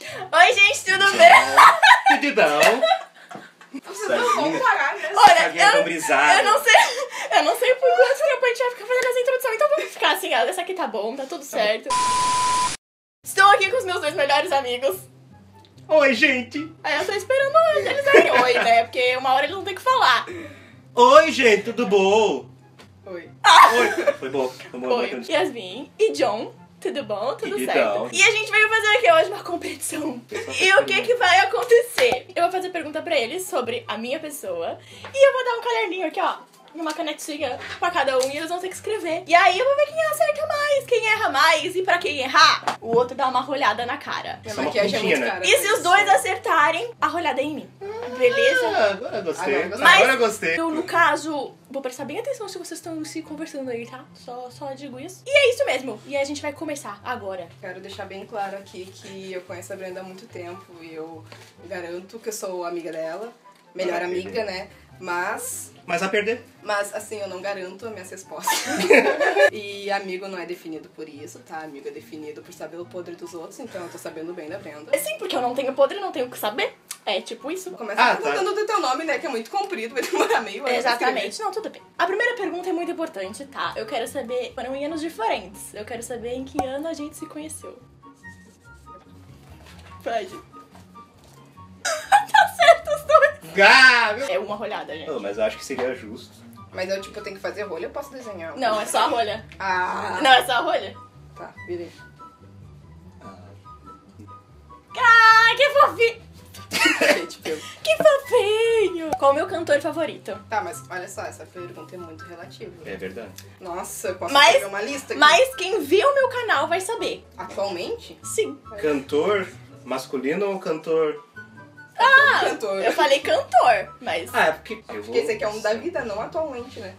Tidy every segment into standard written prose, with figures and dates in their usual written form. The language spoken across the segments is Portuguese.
Oi, gente, tudo bem? Tudo bom? Vocês não vão parar, né? Olha, eu não sei por quanto tempo a gente vai ficar fazendo essa introdução, então vamos ficar assim, essa aqui tá bom, tá tudo certo. Estou aqui com os meus dois melhores amigos. Oi, gente. Aí eu tô esperando eles darem oi, né? Porque uma hora eles vão ter que falar. Oi, gente, tudo bom? Oi. Oi. Foi bom. Oi, Yasmin e John. Tudo bom? Tudo E certo? então? E a gente veio fazer aqui hoje uma competição. E o que vai acontecer? Eu vou fazer pergunta pra eles sobre a minha pessoa. E eu vou dar um caderninho aqui, ó. Uma canetinha pra cada um e eles vão ter que escrever. E aí eu vou ver quem acerta mais, quem erra mais. E pra quem errar, o outro dá uma rolhada na cara. Minha Só uma maquiagem é muito pontinha, né? cara. E se os dois acertarem, a rolhada é em mim. Beleza? Agora eu gostei. Mas- Agora eu gostei. Eu, no caso, vou prestar bem atenção se vocês estão se conversando aí, tá? Só digo isso. E é isso mesmo. E a gente vai começar agora. Quero deixar bem claro aqui que eu conheço a Brenda há muito tempo e eu garanto que eu sou amiga dela. Melhor Ah, amiga, entendi. né? Mas, Mas a perder? assim, eu não garanto as minhas respostas. E amigo não é definido por isso, tá? Amigo é definido por saber o podre dos outros, então eu tô sabendo bem da Brenda. É sim, porque eu não tenho podre, não tenho o que saber. É tipo isso. Começa Ah, perguntando do teu nome, né? Que é muito comprido, vai demorar meio ano pra Exatamente. Não, tudo bem. A primeira pergunta é muito importante, tá? Eu quero saber... Foram em anos diferentes. Eu quero saber em que ano a gente se conheceu. Pode. Tá certo os dois. Meu... É uma rolhada, gente. Oh, mas eu acho que seria justo. escrever. Mas eu, tipo, tenho que fazer rolha ou eu posso desenhar? Não, é só a rolha. Ah, Não, é só a rolha. tá, virei. Ah, que fofinho. Gente, pelo. Que fofinho. Qual o meu cantor favorito? Tá, mas olha só, essa pergunta é muito relativa. É verdade. Nossa, eu posso Mas- escrever uma lista aqui? Mas quem viu o meu canal vai saber. Atualmente? Sim. Cantor masculino ou cantor... Cantor. Eu falei cantor, mas... Ah, é porque... Eu vou... Porque esse aqui é um da vida, não atualmente, né?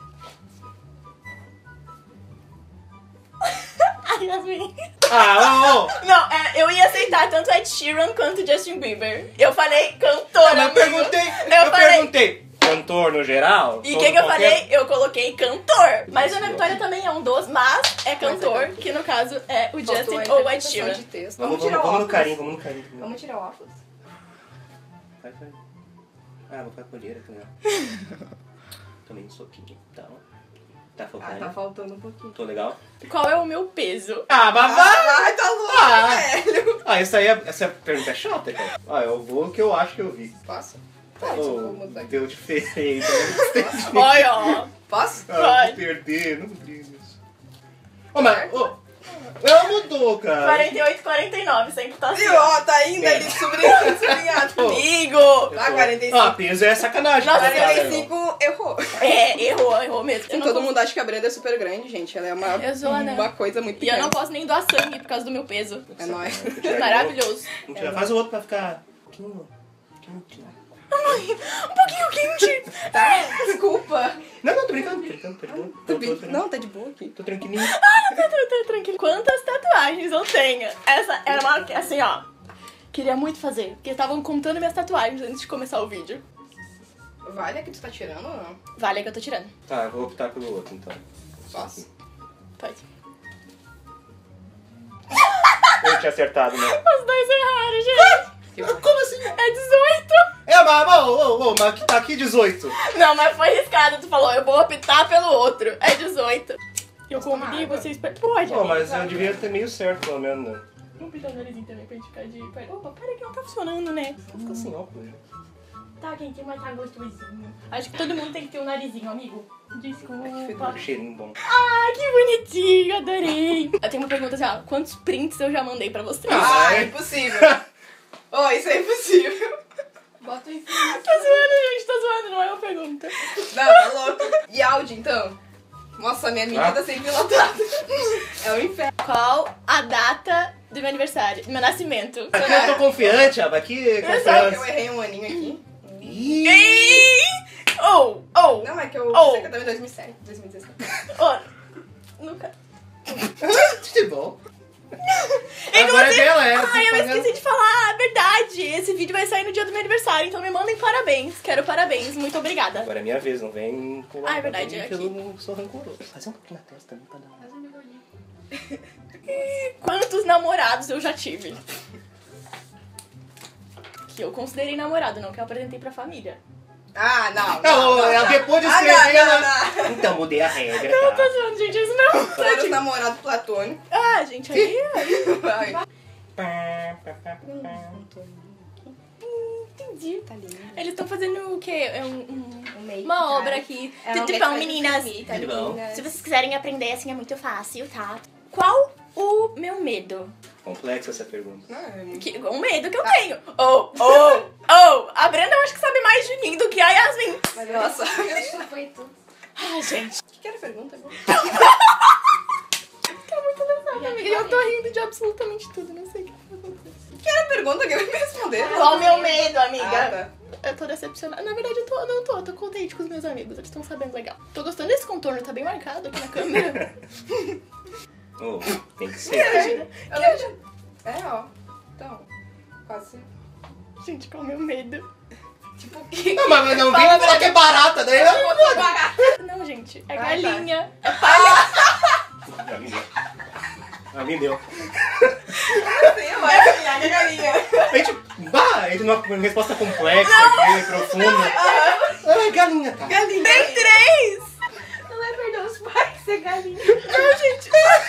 Ai, Yasmin. Ah, Não, eu ia aceitar tanto Ed Sheeran quanto Justin Bieber. Eu falei cantor, Mas eu amigo. perguntei... Eu falei- perguntei... Cantor no geral? E o Todo que eu qualquer- falei? Eu coloquei cantor. Mas a Ana Isso. Vitória também é um dos, mas é cantor, que no caso é o Faltou Justin a ou o Ed interpretação Sheeran. de texto. Vamos tirar o no óculos. carinho, vamos no carinho. Vamos tirar o óculos? Vai. Ah, vou ficar com a colheira também. Também um soquinho, então. Tá Ah, faltando? tá faltando um pouquinho. Tô legal? Qual é o meu peso? Ah, babá! Ai, tá louco, Ah. velho. Ah, essa pergunta é chata, cara. Ah, eu vou que eu acho que eu vi. Posso? Tá, deixa eu Oh, mudar aqui. deu diferente. Eu gostei de mim. Olha, ó. Posso? Ah, Vai. vou perder, não brilha isso. Ô, mas... Ô, ela mudou, cara. 48, 49, sempre tá assim. Viu? Ó, tá ainda ali sublinhado. Pô. Amigo! Eu Tá, tô- 45. Ah, peso é sacanagem. Nossa, cara. 45 errou. Errou mesmo. Eu não Todo posso- mundo acha que a Brenda é super grande, gente. Ela é Eu sou, né? uma coisa muito E eu pequena. não posso nem doar sangue por causa do meu peso. É nóis. Maravilhoso. Vamos tirar. Faz o outro pra ficar... quente. Um pouquinho quente. Tá? Desculpa. Não, tô brincando, tô de boa. Não, tá de boa aqui. Tô tranquilinho. Tá tranquilo. Quantas tatuagens eu tenho? Essa era uma... Assim, ó. Queria muito fazer. Porque estavam contando minhas tatuagens antes de começar o vídeo. Vale a que tu tá tirando ou não? Vale a que eu tô tirando. Tá, eu vou optar pelo outro, então. Posso? Pode. Eu tinha acertado, né? Os dois erraram, gente. Como assim? É 18. É, mas tá aqui 18. Não, mas foi riscado. Tu falou, eu vou optar pelo outro. É 18. Eu Posso tomar comi, água? vocês... Pode, Pô, amigo, mas eu vai. devia ter meio certo, pelo menos, né? Vamos pintar o narizinho também pra gente ficar de... Opa, pera que não tá funcionando, né? Fica sem óculos. Tá quentinho, mas tá gostosinho. Acho que todo mundo tem que ter um narizinho, amigo. Desculpa. Cheirinho bom. Ah, que bonitinho, adorei. Eu tenho uma pergunta assim, ó. Quantos prints eu já mandei pra vocês? Ah, é? é impossível. Oh, isso é impossível. Bota em cima. Tá zoando, gente, tá zoando, não é uma pergunta. Não, tá louco. E áudio, então? Nossa, minha menina Ah. sempre lotada. É o inferno. Qual a data do meu aniversário, do meu nascimento? Aqui eu tô confiante, Aba. Aqui Sabe que eu confiança. errei um aninho aqui? Ih, Ih! Oh! Não, é que eu Oh. sei que eu tava em 2007, 2017. Oh! Nunca... que bom. Agora é dela, é. Ah, eu esqueci de falar, a verdade. Esse vídeo vai sair no dia do meu aniversário, então me mandem parabéns. Quero parabéns, muito obrigada. Agora é minha vez, não vem... Ah, é verdade, é Eu aqui. não sou rancoroso. Faz um pouquinho na testa também pra dar uma... Quantos namorados eu já tive? que eu considerei namorado, não que eu apresentei pra família. Ah, não. Depois de escrever, ela... Então, mudei a regra, Não, tá? tô zoando, gente, isso não. Para os namorados platônicos. Ah, gente, aí... Vai. Entendi. Tá lindo. Eles estão fazendo o quê? Make, Uma tá? obra aqui. Ela não Tipo, quer fazer meninas. tá, Tudo bom? meninas? Se vocês quiserem aprender, assim, é muito fácil, tá? Qual o meu medo? Complexa essa pergunta. Não, é muito... O medo que eu tenho. A Brenda eu acho que sabe mais de mim do que a Yasmin. Mas ela sabe. Eu chupei tudo. Ai, gente. O que era a pergunta agora? Fica muito legal, amiga. E eu tô rindo de absolutamente tudo, não sei o que vai acontecer. O que era a pergunta que eu ia me responder? Qual o meu medo, amiga? Ah, tá. Eu tô decepcionada. Na verdade, eu tô contente com os meus amigos. Eles estão sabendo legal. Tô gostando desse contorno, tá bem marcado aqui na câmera. Oh, tem que ser. Imagina. Ó. Então, quase... Gente, qual o meu medo? Tipo, o que? Não, mas não vem falar que é barata, daí eu... Não, gente, é Ah, tá. galinha. É Alguém deu. Sei lá, é galinha. A gente numa resposta complexa aqui, profunda. É galinha, tá? Galinha. Tem 3! Não é perder os pais, é galinha. Não, gente.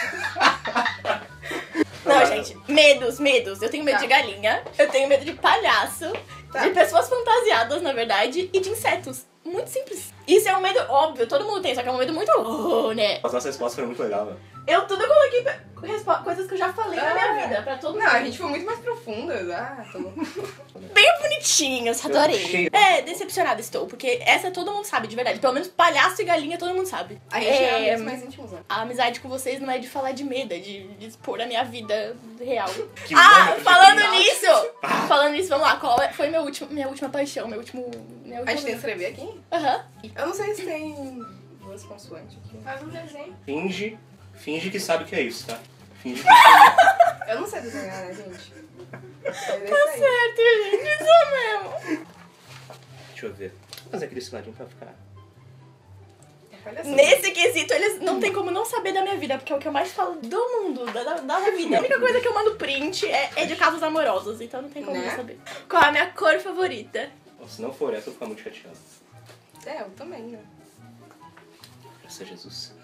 Não, gente, medos. Eu tenho medo Tá. de galinha, eu tenho medo de palhaço, Tá. de pessoas fantasiadas, na verdade, e de insetos. Muito simples. Isso é um medo óbvio, todo mundo tem, só que é um medo muito, né? As nossas respostas foram muito legais, velho. Eu tudo coloquei coisas que eu já falei na minha vida, pra todo mundo. Não, a gente foi muito mais profundas. Ah, tô... Bem bonitinhos, adorei. cheio. É, decepcionada estou, porque essa todo mundo sabe, de verdade. Pelo menos palhaço e galinha todo mundo sabe. A gente é amigos mais íntimos, né? A amizade com vocês não é de falar de medo, é de expor a minha vida real. Que Ah, bom, falando gente. nisso! Falando nisso, vamos lá. Qual foi minha última paixão? Minha A gente última... tem que escrever aqui? Aham. Eu não sei se tem duas consoantes aqui. Faz um desenho. Finge que sabe o que é isso, tá? Finge que Eu não sei desenhar, né, gente? Mas é isso Tá aí. certo, gente. Isso mesmo. Deixa eu ver. Vou fazer aquele sinadinho pra ficar. Palhaçada. Nesse quesito, eles não tem como não saber da minha vida, porque é o que eu mais falo do mundo, da vida. A única coisa que eu mando print é de casos amorosos, então não tem como Né? não saber. Qual é a minha cor favorita? Se não for essa, eu vou ficar muito chateado. É, eu também, né? Graças a Jesus.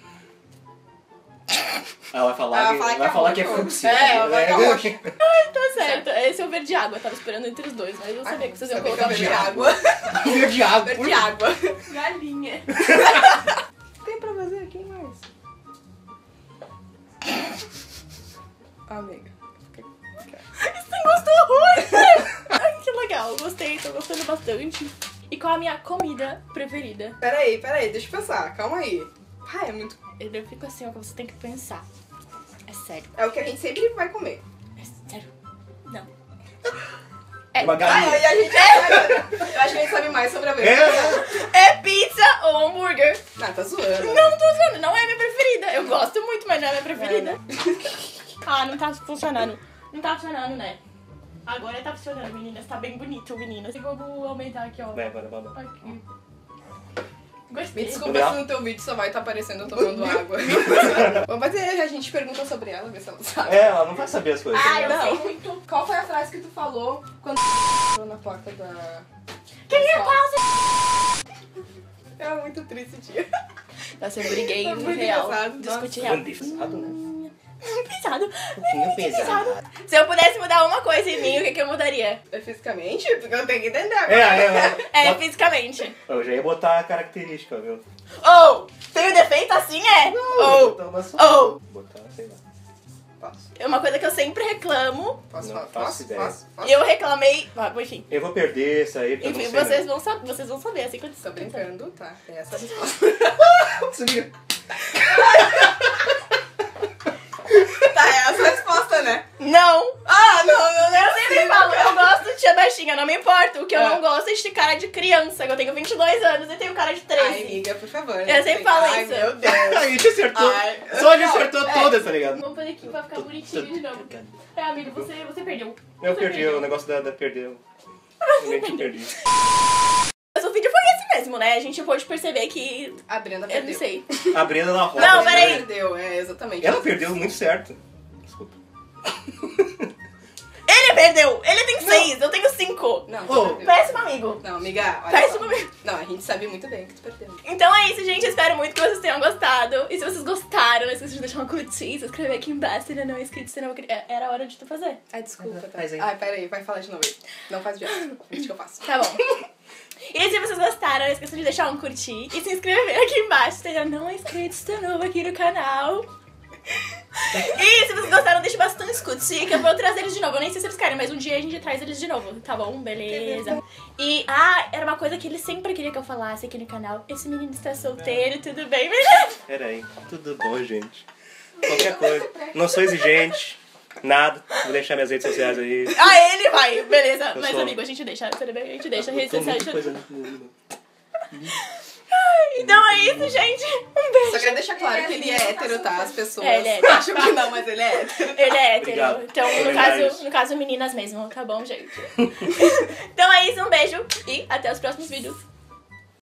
Ela vai falar que é fúcsia. É, ela vai falar que Tá certo, esse é o verde água, eu tava esperando entre os dois, mas eu sabia que vocês iam Sabia que colocar eu bebi verde água. água. Verde água. Verde água. Galinha. Tem pra fazer aqui mais? Amiga. Isso tem gosto horror! Ai, que legal, gostei, tô gostando bastante. E qual a minha comida preferida? Peraí, deixa eu pensar. Calma aí. Ai, é muito... Eu fico assim, ó, que você tem que pensar. É sério. É o que a gente sempre vai comer. É sério. Não. Uma galinha. Ai, a gente... Eu acho que a gente sabe mais sobre a vida. É pizza ou hambúrguer? Ah, tá zoando. Não tô zoando, não é a minha preferida. Eu gosto muito, mas não é a minha preferida. Ah, não tá funcionando. Não tá funcionando, né? Agora tá funcionando, meninas. Tá bem bonito, meninas. Vamos aumentar aqui, ó. Vai. Aqui. Me Gostei. desculpa se no teu vídeo só vai estar aparecendo eu tomando água. Vamos fazer, a gente pergunta sobre ela, ver se ela sabe. É, ela não vai saber as coisas. Ah, né? eu Não. sei muito. Qual foi a frase que tu falou quando entrou na porta da... Quem é É muito triste esse dia. Nossa, eu briguei É no muito real. engraçado, Discuti nossa. real. Pesado, né? Pesado. Um pouquinho pesado. Se eu pudesse mudar uma coisa em mim, o que eu mudaria? É fisicamente? Porque eu tenho que entender agora. É, fisicamente. Eu já ia botar a característica, viu? Ou, tenho defeito assim, é? Ou, Botar uma só. ou. Botar, sei lá. Posso? É uma coisa que eu sempre reclamo. Posso? Não faço ideia. Eu reclamei. Ah, enfim. Eu vou perder isso aí, porque Enfim, eu não sei. vocês vão saber assim quando Tô brincando, tá? É essa a resposta. Não. Tá, é essa a resposta, né? Não! Ah, não. Eu sempre falo, eu gosto de tia baixinha, não me importa. O que eu É. não gosto é de cara de criança. Eu tenho 22 anos e tenho cara de 13. Ai, amiga, por favor. Eu sempre falo Ai, isso. meu Deus. A gente acertou. Ai, Só a gente não, acertou todas, tá ligado? Vamos fazer aqui pra ficar bonitinho de novo. É, amigo, você perdeu. Eu Você perdi, perdeu. o negócio da perdeu. Realmente eu perdi. Mas o vídeo foi esse mesmo, né? A gente pôde perceber que... A Brenda Eu perdeu. não sei. A Brenda na roda. Não, né? peraí. Perdeu, é, exatamente. Ela perdeu muito certo. Desculpa. Ele perdeu! Ele tem 6, eu tenho 5. amigo. Não, Ô, tu perdeu. Péssimo amigo. Não, amiga, olha Péssimo só. amigo. Não, a gente sabe muito bem que tu perdeu. Então é isso, gente. Espero muito que vocês tenham gostado. E se vocês gostaram, não esqueça de deixar um curtir, se inscrever aqui embaixo se ainda não é inscrito. Senão era a hora de tu fazer. Ai, desculpa, tá? Faz aí. Ai, pera aí, vai falar de novo aí. Não faz direto. Finge que eu faço. Tá bom. E se vocês gostaram, não esqueça de deixar um curtir e se inscrever aqui embaixo se ainda não é inscrito, se tá novo aqui no canal. E se vocês gostaram, deixe bastante curtir, que eu vou trazer eles de novo. Eu nem sei se eles querem, mas um dia a gente traz eles de novo, tá bom? Beleza. E, era uma coisa que ele sempre queria que eu falasse aqui no canal. Esse menino está solteiro, tudo bem, menino? Pera aí. Tudo bom, gente. Qualquer coisa. Não sou exigente. Nada. Vou deixar minhas redes sociais aí. Ele vai, beleza. Eu Mas, sou- amigo, a gente deixa, tudo bem? A gente deixa, redes Tô sociais. muita coisa no mundo. Então é isso, gente. Um beijo. Só queria deixar claro que ele é hétero, tá? As pessoas É, ele é hétero. acham que não, mas ele é hétero. Ele é hétero. Obrigado. Então, Vou no lembrar caso, isso. no caso, meninas mesmo, tá bom, gente? Então é isso, um beijo e até os próximos vídeos.